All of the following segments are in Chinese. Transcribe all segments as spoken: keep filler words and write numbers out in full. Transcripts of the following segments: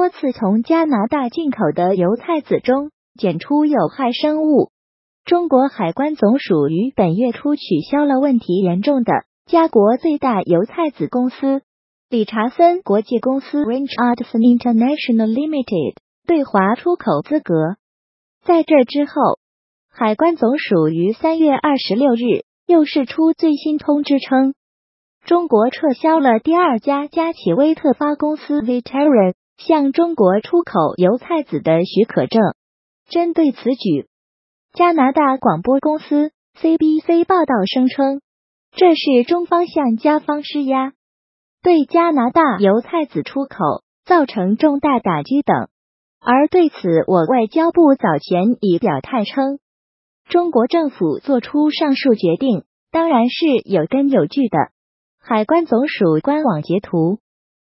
多次从加拿大进口的油菜籽中检出有害生物。中国海关总署于本月初取消了问题严重的加国最大油菜籽公司理查森国际公司 Range Adson International Limited 对华出口资格。在这之后，海关总署于三月二十六日又释出最新通知称，中国撤销了第二家加企微特发公司 Viterra 向中国出口油菜籽的许可证。针对此举，加拿大广播公司 C B C 报道声称，这是中方向加方施压，对加拿大油菜籽出口造成重大打击等。而对此，我外交部早前已表态称，中国政府做出上述决定当然是有根有据的。海关总署官网截图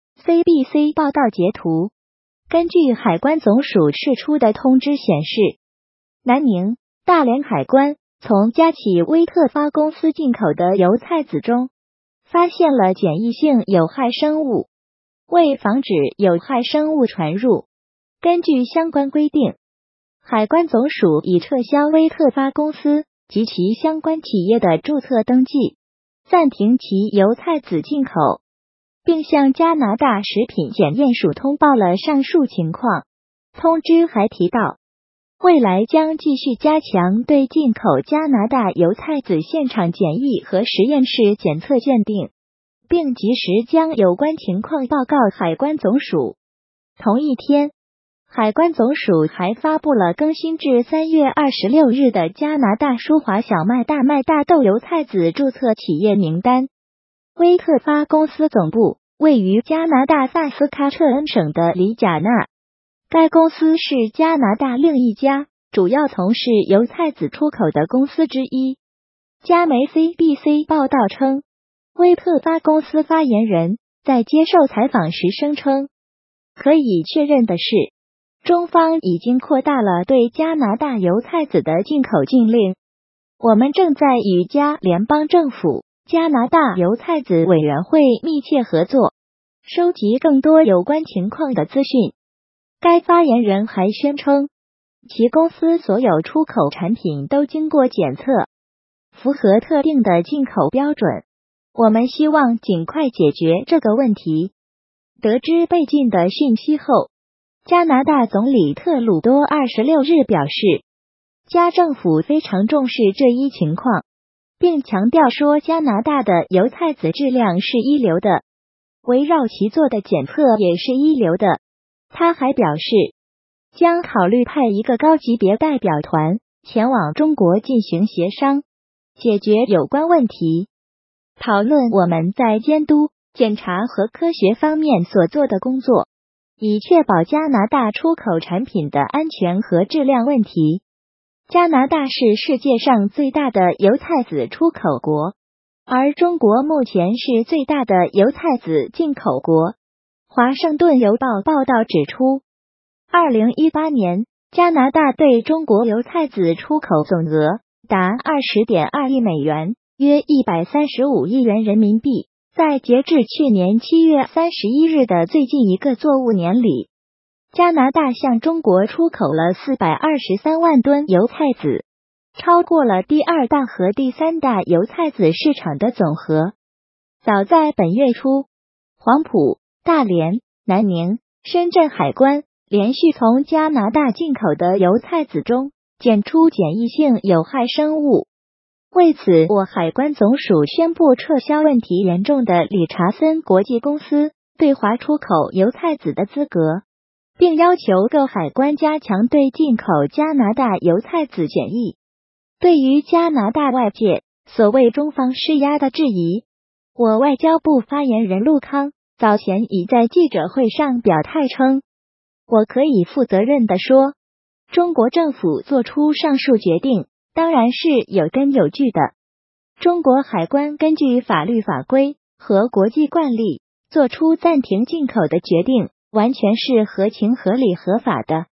C B C 报道截图，根据海关总署释出的通知显示，南宁、大连海关从加企微特发公司进口的油菜籽中发现了检疫性有害生物。为防止有害生物传入，根据相关规定，海关总署已撤销微特发公司及其相关企业的注册登记，暂停其油菜籽进口，并向加拿大食品检验署通报了上述情况。通知还提到，未来将继续加强对进口加拿大油菜籽现场检疫和实验室检测鉴定，并及时将有关情况报告海关总署。同一天，海关总署还发布了更新至三月二十六日的加拿大舒华小麦大麦大豆油菜籽注册企业名单。微特发公司总部位于加拿大萨斯喀彻恩省的里贾纳，该公司是加拿大另一家主要从事油菜籽出口的公司之一。加媒 C B C 报道称，微特发公司发言人在接受采访时声称，可以确认的是，中方已经扩大了对加拿大油菜籽的进口禁令。我们正在与加联邦政府、加拿大油菜籽委员会密切合作，收集更多有关情况的资讯。该发言人还宣称，其公司所有出口产品都经过检测，符合特定的进口标准。我们希望尽快解决这个问题。得知被禁的讯息后，加拿大总理特鲁多二十六日表示，加政府非常重视这一情况，并强调说加拿大的油菜籽质量是一流的，围绕其做的检测也是一流的。他还表示，将考虑派一个高级别代表团前往中国进行协商，解决有关问题，讨论我们在监督、检查和科学方面所做的工作，以确保加拿大出口产品的安全和质量问题。加拿大是世界上最大的油菜籽出口国，而中国目前是最大的油菜籽进口国。华盛顿邮报报道指出，二零一八年加拿大对中国油菜籽出口总额达 二十点二亿美元，约一百三十五亿元人民币。在截至去年七月三十一日的最近一个作物年里，加拿大向中国出口了四百二十三万吨油菜籽，超过了第二大和第三大油菜籽市场的总和。早在本月初，黄埔、大连、南宁、深圳海关连续从加拿大进口的油菜籽中检出检疫性有害生物。为此，我海关总署宣布撤销问题严重的理查森国际公司对华出口油菜籽的资格，并要求各海关加强对进口加拿大油菜籽检疫。对于加拿大外界所谓中方施压的质疑，我外交部发言人陆康早前已在记者会上表态称，我可以负责任地说，中国政府做出上述决定当然是有根有据的。中国海关根据法律法规和国际惯例做出暂停进口的决定，完全是合情合理合法的。